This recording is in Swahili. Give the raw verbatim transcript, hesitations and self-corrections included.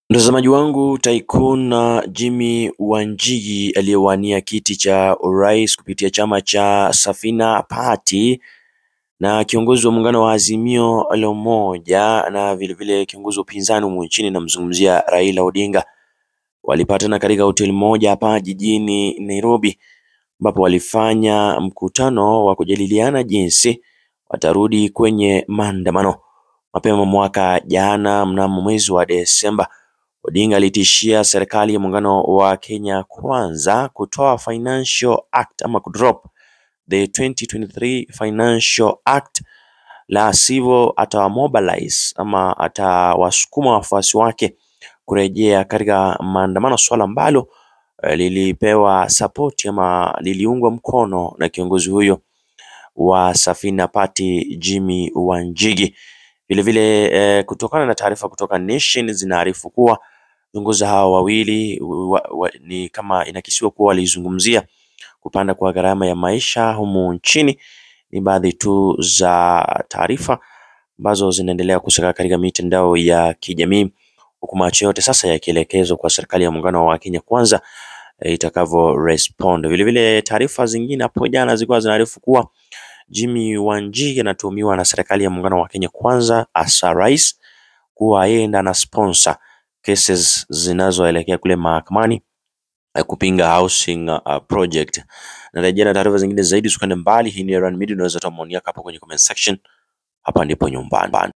Mtazamaji wangu, Tycoon Jimmy Wanjigi aliyewania kiti cha urais kupitia chama cha Safina Party na kiongozi wa muungano wa Azimio la Umoja na vile vile kiongozi wa upinzani humu nchini, namzungumzia Raila Odinga, walipatana katika hoteli moja hapa jijini Nairobi, ambapo walifanya mkutano wa kujadiliana jinsi watarudi kwenye maandamano. Mapema mwaka jana mnamo mwezi wa Desemba, Odinga alitishia serikali ya muungano wa Kenya Kwanza kutoa Financial Act ama kudrop the twenty twenty-three Financial Act, la sivyo atawamobilize ama atawasukuma wafuasi wake kurejea katika maandamano, swala ambalo uh, lilipewa support ama liliungwa mkono na kiongozi huyo wa Safina Party Jimmy Wanjigi. Vile vile eh, kutokana na taarifa kutoka Nation zinaarifu kuwa viongozi hao wawili wa, wa, ni kama inakisiwa kuwa walizungumzia kupanda kwa gharama ya maisha humu nchini. Ni baadhi tu za taarifa ambazo zinaendelea kusaka katika mitandao ya kijamii, huku macho yote sasa yakielekezwa kwa serikali ya muungano wa Kenya Kwanza eh, itakavyo respond. Vile vile taarifa zingine hapo jana zilikuwa zinaarifu kuwa Jimmy Wanjigi anatuhumiwa na serikali ya muungano wa Kenya Kwanza asa rais kuwa yeye ndiye ana sponsor cases zinazoelekea kule mahakamani kupinga housing uh, project. Na rejea na taarifa zingine zaidi, usikane mbali. Hii ni Run Media, unaweza toa maoni yako hapo kwenye comment section. Hapa ndipo nyumbani.